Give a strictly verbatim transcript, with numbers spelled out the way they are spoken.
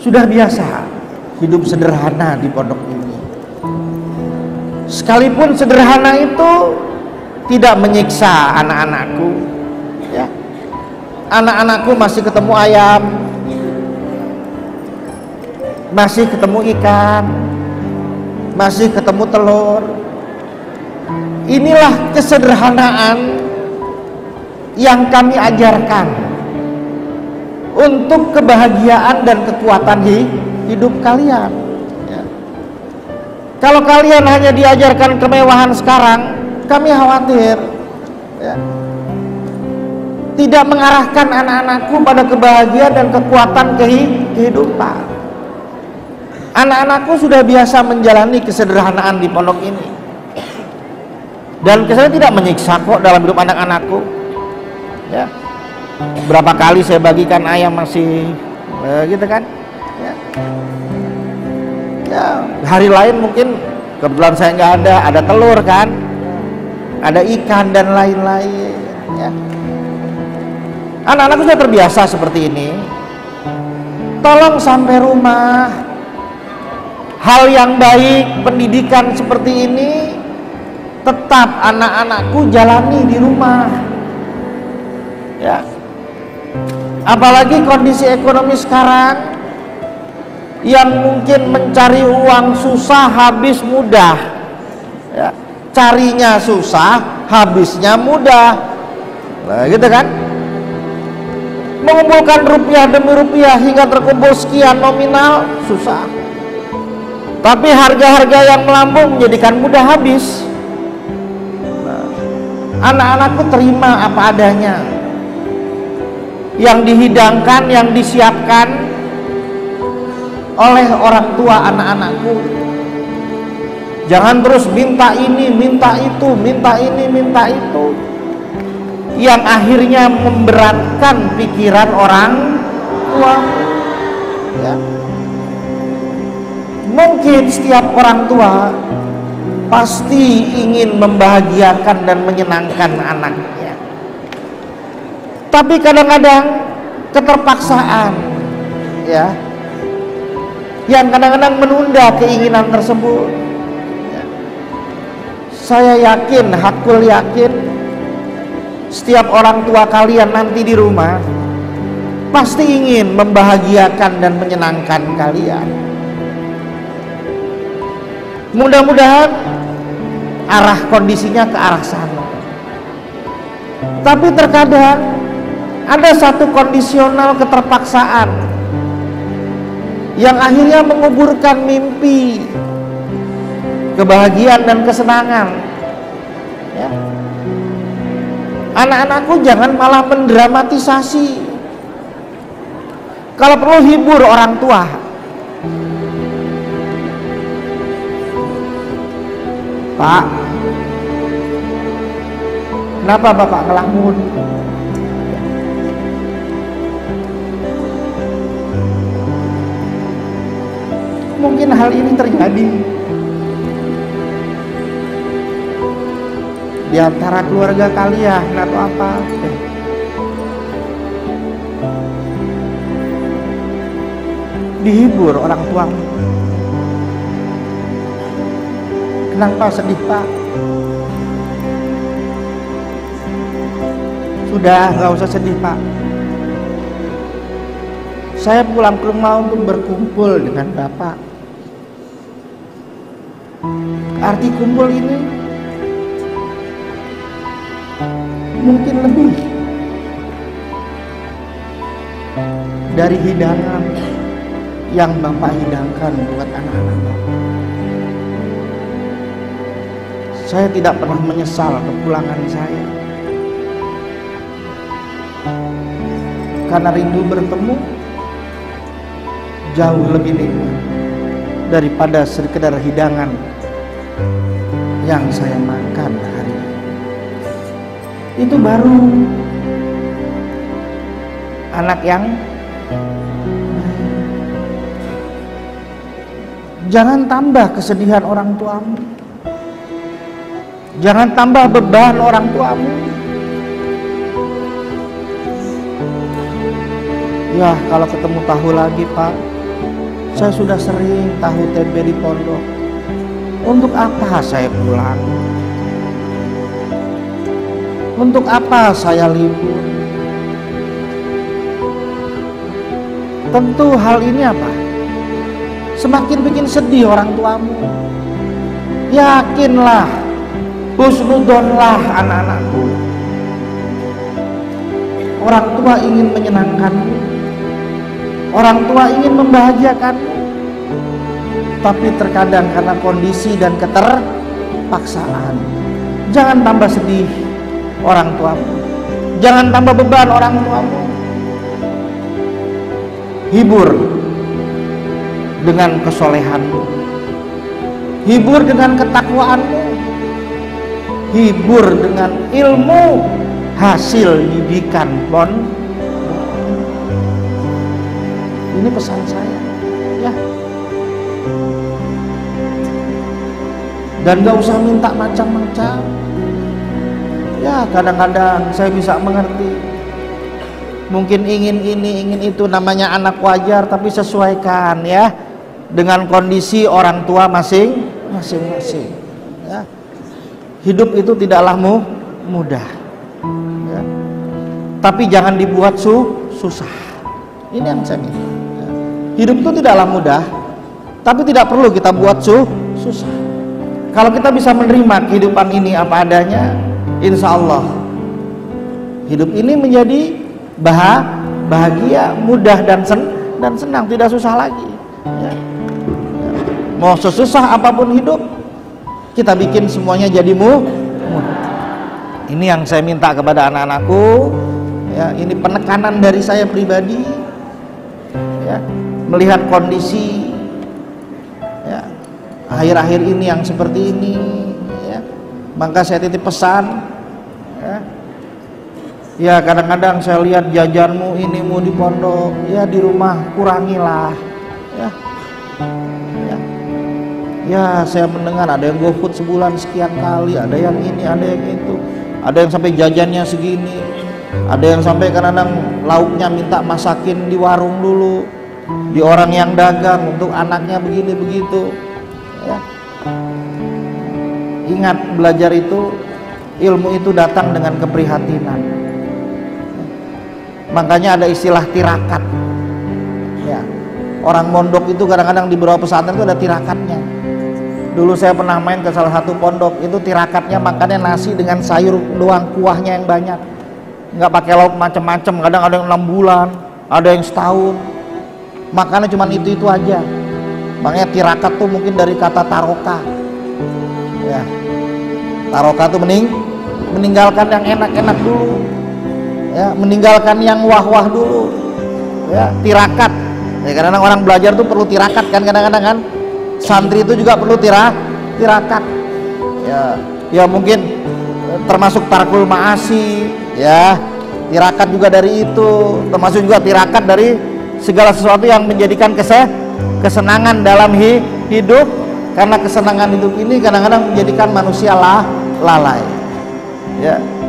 sudah biasa hidup sederhana di pondok ini. Sekalipun sederhana itu tidak menyiksa anak-anakku, ya. Anak-anakku masih ketemu ayam, masih ketemu ikan, masih ketemu telur. Inilah kesederhanaan yang kami ajarkan untuk kebahagiaan dan kekuatan hidup kalian, ya. Kalau kalian hanya diajarkan kemewahan sekarang, kami khawatir, ya, tidak mengarahkan anak-anakku pada kebahagiaan dan kekuatan kehidupan. Anak-anakku sudah biasa menjalani kesederhanaan di pondok ini, dan saya tidak menyiksa kok dalam hidup anak-anakku, ya. Berapa kali saya bagikan ayam masih eh, gitu kan, ya. Ya, hari lain mungkin kebetulan saya nggak ada, ada telur kan, ada ikan dan lain-lain, ya. Anak-anakku sudah terbiasa seperti ini. Tolong sampai rumah, hal yang baik, pendidikan seperti ini tetap anak-anakku jalani di rumah, ya. Apalagi kondisi ekonomi sekarang yang mungkin mencari uang susah, habis mudah, ya. Carinya susah, habisnya mudah, nah, gitu kan. Mengumpulkan rupiah demi rupiah hingga terkumpul sekian nominal susah, tapi harga-harga yang melambung menjadikan mudah habis. Nah, anak-anakku terima apa adanya, yang dihidangkan, yang disiapkan oleh orang tua anak-anakku. Jangan terus minta ini, minta itu, minta ini, minta itu, yang akhirnya memberatkan pikiran orang tua, ya. Mungkin setiap orang tua pasti ingin membahagiakan dan menyenangkan anaknya, tapi kadang-kadang keterpaksaan, ya, yang kadang-kadang menunda keinginan tersebut, ya. Saya yakin, hakul yakin, setiap orang tua kalian nanti di rumah pasti ingin membahagiakan dan menyenangkan kalian. Mudah-mudahan arah kondisinya ke arah sana. Tapi terkadang ada satu kondisional keterpaksaan yang akhirnya menguburkan mimpi kebahagiaan dan kesenangan, ya. Anak-anakku jangan malah mendramatisasi. Kalau perlu hibur orang tua. Pak, kenapa Bapak ngelamun? Mungkin hal ini terjadi di antara keluarga kalian atau apa. Dihibur orang tuamu. Kenapa sedih, Pak? Sudah, nggak usah sedih, Pak. Saya pulang ke rumah untuk berkumpul dengan Bapak. Arti kumpul ini mungkin lebih dari hidangan yang Bapak hidangkan buat anak-anak Bapak. Saya tidak pernah menyesal kepulangan saya, karena rindu bertemu jauh lebih nikmat daripada sekedar hidangan yang saya makan hari ini. Itu baru anak yang jangan tambah kesedihan orang tuamu, jangan tambah beban orang tuamu. Ya, kalau ketemu tahu lagi, Pak, saya sudah sering tahu tempe di pondok. Untuk apa saya pulang? Untuk apa saya libur? Tentu hal ini apa? Semakin bikin sedih orang tuamu. Yakinlah, husnudonlah anak-anakku. Orang tua ingin menyenangkanmu, orang tua ingin membahagiakanmu, tapi terkadang karena kondisi dan keterpaksaan, jangan tambah sedih orang tuamu, jangan tambah beban orang tuamu. Hibur dengan kesolehanmu, hibur dengan ketakwaanmu, hibur dengan ilmu hasil didikan pon. Ini pesan saya, ya. Dan gak usah minta macam-macam. Ya, kadang-kadang saya bisa mengerti. Mungkin ingin ini, ingin itu, namanya anak wajar, tapi sesuaikan ya dengan kondisi orang tua masing masing-masing. Ya. Hidup itu tidaklah mudah, ya. Tapi jangan dibuat su susah. Ini yang saya minta. Ya. Hidup itu tidaklah mudah, tapi tidak perlu kita buat su susah. Kalau kita bisa menerima kehidupan ini apa adanya, insya Allah hidup ini menjadi bahagia, mudah dan sen dan senang, tidak susah lagi. Ya. Ya. Mau sesusah apapun hidup, kita bikin semuanya jadi mudah. Ini yang saya minta kepada anak-anakku. Ya, ini penekanan dari saya pribadi. Ya, melihat kondisi ya akhir-akhir ini yang seperti ini, ya, maka saya titip pesan. Ya. Ya, kadang-kadang saya lihat jajanmu ini mau di pondok, ya di rumah kurangilah, ya. Ya, ya saya mendengar ada yang GoFood sebulan sekian kali, ada yang ini, ada yang itu, ada yang sampai jajannya segini, ada yang sampai kadang-kadang lauknya minta masakin di warung dulu, di orang yang dagang untuk anaknya begini begitu. Ya. Ingat, belajar itu, ilmu itu datang dengan keprihatinan. Makanya ada istilah tirakat. Ya. Orang mondok itu kadang-kadang di beberapa pesantren itu ada tirakatnya. Dulu saya pernah main ke salah satu pondok, itu tirakatnya makannya nasi dengan sayur doang, kuahnya yang banyak. Nggak pakai lauk macam-macam, kadang ada yang enam bulan, ada yang setahun. Makannya cuma itu-itu aja. Makanya tirakat tuh mungkin dari kata taroka. Ya. Taroka tuh mening meninggalkan yang enak-enak dulu. Ya, meninggalkan yang wah-wah dulu. Ya, tirakat. Ya, kadang-kadang orang belajar tuh perlu tirakat kan, kadang-kadang kan. Santri itu juga perlu tira tirakat. Ya, ya mungkin termasuk tarkul ma'asi, ya. Tirakat juga dari itu, termasuk juga tirakat dari segala sesuatu yang menjadikan kese kesenangan dalam hi hidup, karena kesenangan hidup ini kadang-kadang menjadikan manusia lah lalai. Ya.